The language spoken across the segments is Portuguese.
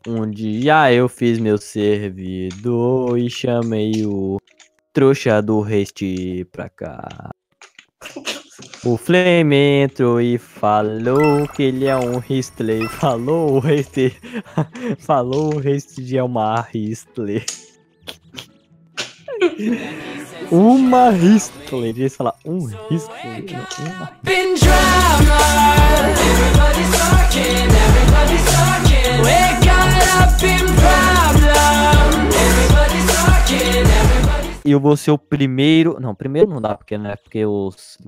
Um dia eu fiz meu servidor e chamei o trouxa do Rest pra cá. O Flame entrou e falou que ele é um Ristley. Falou o Rest. Falou o Rest é uma Ristley. Uma Ristley. Devia falar um Ristley. E eu vou ser o primeiro. Não, primeiro não dá, porque, né? Porque os.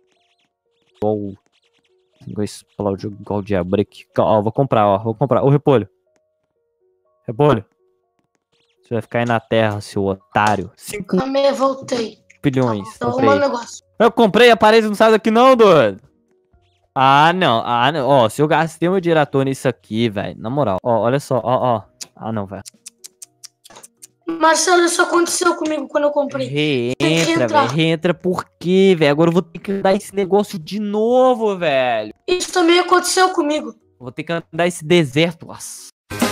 Vou falar o jogo igual o Diabreak. Ó, vou comprar, ó. Vou comprar. Ô, Repolho. Repolho. Você vai ficar aí na terra, seu otário. 5 voltei. bilhões. Então, Comprei. um negócio. Eu comprei, a parede não sai daqui não, doido. Ah, não. Ah, não. Ó, se eu gastei meu dinheiro à toa nisso aqui, velho. Na moral. Ó, olha só. Ó, ó. Ah, não, velho. Marcelo, isso aconteceu comigo quando eu comprei. Reentra, velho. Reentra por quê, velho? Agora eu vou ter que andar esse negócio de novo, velho. Isso também aconteceu comigo. Vou ter que andar esse deserto. Nossa.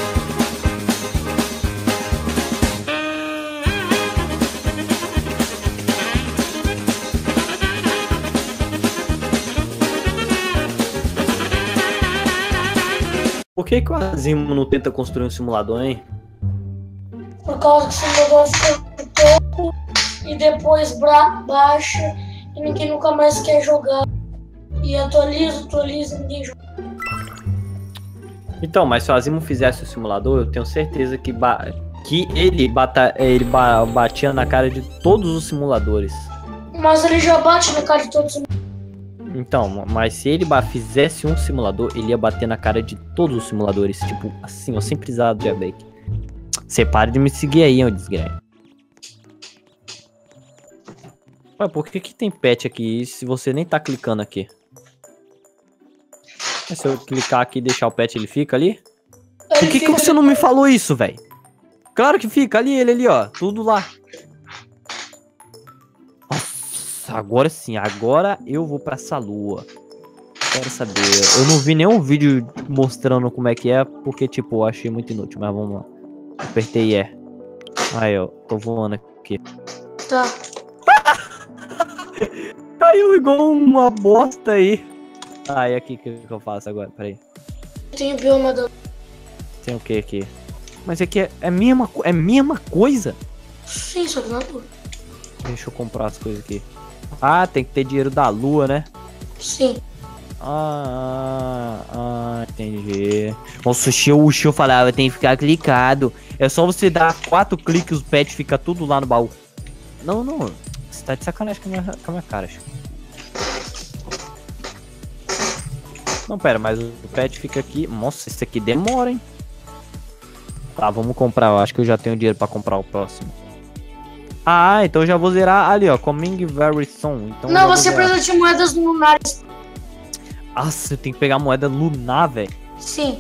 Por que o Azimo não tenta construir um simulador, hein? Por causa que o simulador fica pouco e depois baixa e ninguém nunca mais quer jogar. E atualiza, ninguém joga. Então, mas se o Azimo fizesse o simulador, eu tenho certeza que ele batia na cara de todos os simuladores. Mas ele já bate na cara de todos os simuladores. Então, mas se ele fizesse um simulador, ele ia bater na cara de todos os simuladores. Tipo, assim, ó, sem precisar do Diabreak. Você para de me seguir aí, ô desgraça. Ué, por que tem pet aqui se você nem tá clicando aqui? Se eu clicar aqui e deixar o pet, ele fica ali? Por que você não me falou isso, velho? Claro que fica ali, ele ali, ó. Tudo lá. Nossa, agora sim. Agora eu vou pra essa lua. Quero saber. Eu não vi nenhum vídeo mostrando como é que é, porque, tipo, eu achei muito inútil. Mas vamos lá. Apertei E. Aí, ó. Tô voando aqui. Tá. Caiu igual uma bosta aí. Ah, e aqui, o que eu faço agora? Peraí. Tem o bioma da... Tem o que aqui? Mas aqui é mesma coisa? Sim, só que na lua. Deixa eu comprar as coisas aqui. Ah, tem que ter dinheiro da lua, né? Sim. Entendi. O Shio falava, tem que ficar clicado. É só você dar 4 cliques, o pet fica tudo lá no baú. Não. Você tá de sacanagem com a minha cara, acho. Não, pera, mas o pet fica aqui. Nossa, isso aqui demora, hein? Tá, vamos comprar. Eu acho que eu já tenho dinheiro pra comprar o próximo. Ah, então eu já vou zerar ali, ó. Coming very soon. Então não, você precisa de moedas lunares. Nossa, eu tenho que pegar moeda lunar, velho. Sim.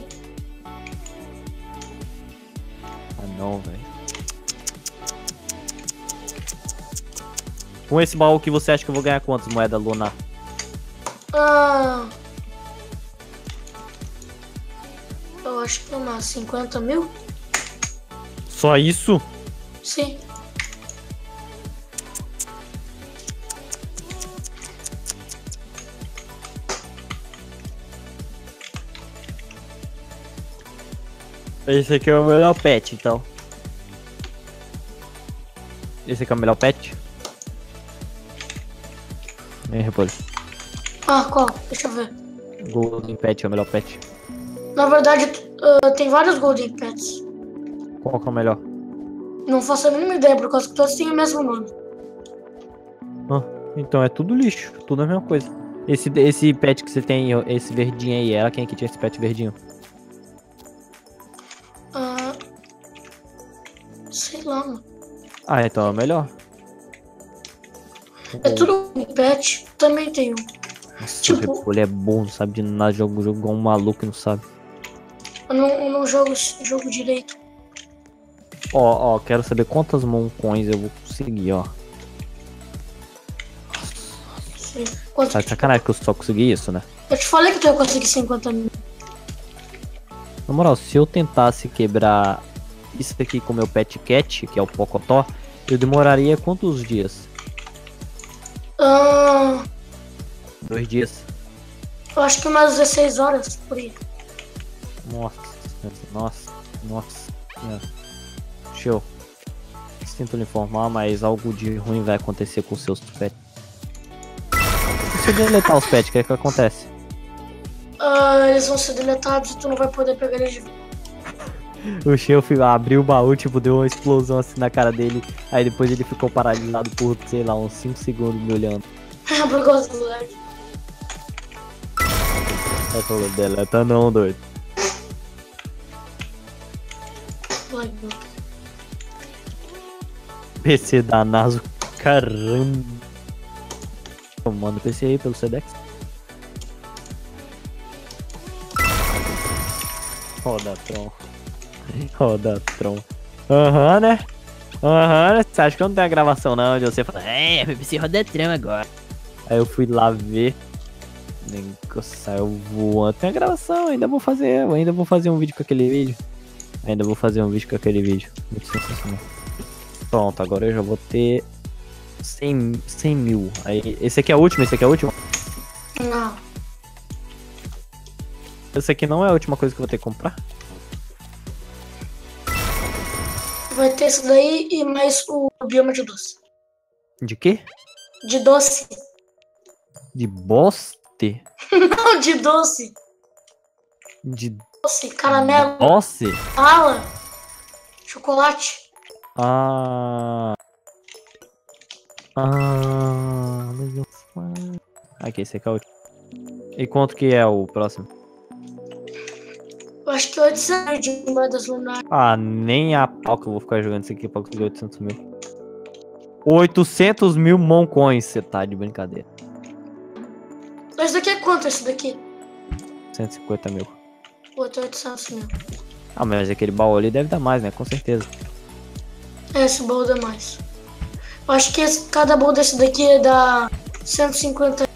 Ah, não, velho. Com esse baú que você acha que eu vou ganhar quantas moedas lunar? Eu acho que umas 50 mil. Só isso? Sim. Esse aqui é o melhor pet, então. Esse aqui é o melhor pet? Repolho. Qual? Deixa eu ver. Golden Pet é o melhor pet. Na verdade, tem vários Golden Pets. Qual que é o melhor? Não faço a mínima ideia, por causa que todos têm o mesmo nome. Então é tudo lixo, tudo a mesma coisa. Esse pet que você tem, esse verdinho aí, era quem que tinha esse pet verdinho? Sei lá, mano. Então é o melhor. É tudo um pet, também tem um. Nossa, tipo, o Repolho é bom, não sabe de nada, jogo igual um maluco e não sabe. Eu não jogo direito. Ó, quero saber quantas Moncoins eu vou conseguir, ó. Sim. Tá de sacanagem que eu só consegui isso, né? Eu te falei que eu consegui 50 mil. Na moral, se eu tentasse quebrar isso aqui com meu pet cat, que é o Pocotó, eu demoraria quantos dias? 2 dias. Eu acho que umas 16 horas por aí. Nossa. Show. Sinto lhe informar, mas algo de ruim vai acontecer com seus pets. E se eu deletar os pets, o que é que acontece? Eles vão ser deletados e tu não vai poder pegar eles de volta. O Sheo abriu o baú, tipo, deu uma explosão assim na cara dele. Aí depois ele ficou paralisado por, sei lá, uns 5 segundos me olhando. Por causa do lag. Aí falou, deleta não, doido. PC da NASA, caramba. Manda o PC aí pelo Sedex. Rodatron. Aham, né? Você acha que eu não tenho a gravação não, de você falar, PC Rodatron agora. Aí eu fui lá ver. Nem que eu saiu voando. Tem a gravação, ainda vou fazer um vídeo com aquele vídeo. Muito sensacional. Pronto, agora eu já vou ter 100 mil. Aí, esse aqui é o último? Não. Esse aqui não é a última coisa que eu vou ter que comprar? Vai ter isso daí e mais o bioma de doce. De quê? De doce. De boste? Não, de doce. De Doce, caramelo, doce? bala, chocolate. Aqui, esse aqui é o último. E quanto que é o próximo? Eu acho que 800 de moedas lunares. Nem a pau que eu vou ficar jogando isso aqui pra conseguir 800 mil. 800 mil Moncoins, você tá de brincadeira. Esse daqui é quanto, esse daqui? 150 mil. O outro é 800 mil. Mas aquele baú ali deve dar mais, né? Com certeza. Esse baú dá mais. Eu acho que cada baú desse daqui dá 150.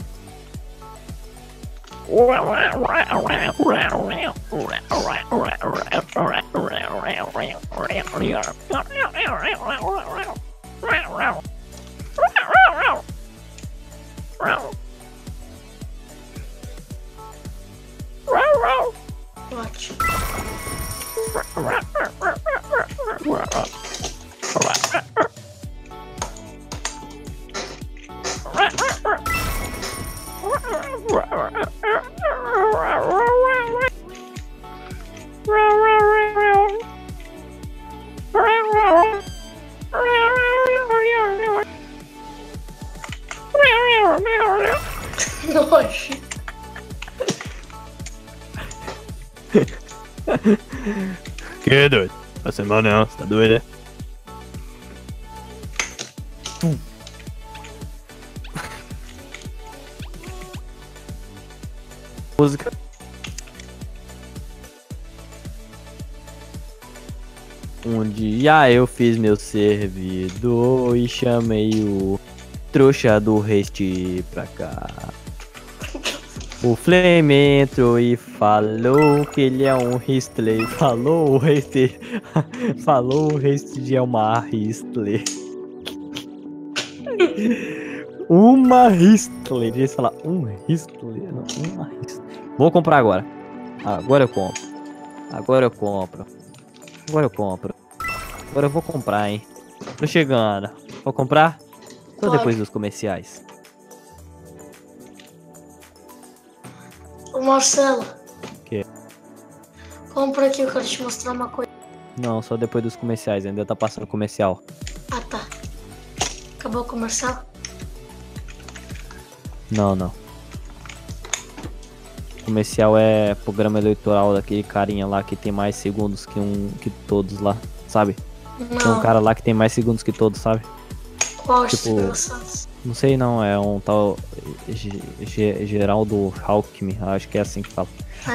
Ótimo. Nossa. Que doido? Vai ser mal não, você tá doido, né? Música. Um dia eu fiz meu servidor e chamei o trouxa do Rest pra cá. O Flame entrou e falou que ele é um Ristley. Falou o Rest. Falou o Rest é uma Ristley. Uma Ristley. Deixa eu falar um Ristley. Não, uma Ristley. Vou comprar agora. Agora eu compro. Agora eu vou comprar, hein. Tô chegando. Vou comprar? Só depois dos comerciais. Ô Marcelo. Que? Compra aqui, eu quero te mostrar uma coisa. Não, só depois dos comerciais. Ainda tá passando comercial. Ah, tá. Acabou o comercial? Não. Comercial é programa eleitoral daquele carinha lá que tem mais segundos que todos lá, sabe? Não. Tem um cara lá que tem mais segundos que todos, sabe? Qual Tipo, engraçados? Não sei não, é um tal Geraldo Alckmin, acho que é assim que fala. É.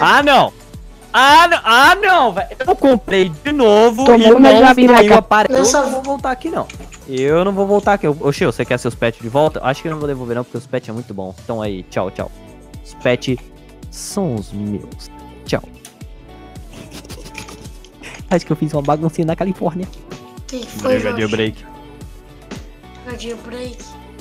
Não, velho. Eu comprei de novo Tomou e uma não jabiraca. saiu aparelho. Nessa- Eu não vou voltar aqui não. Ô, Xio, você quer seus pets de volta? Acho que eu não vou devolver não, porque os pets é muito bom. Então aí, tchau. Os pets são os meus. Tchau. Acho que eu fiz uma baguncinha na Califórnia. O que foi, Brigadeiro Jorge? break. Jailbreak.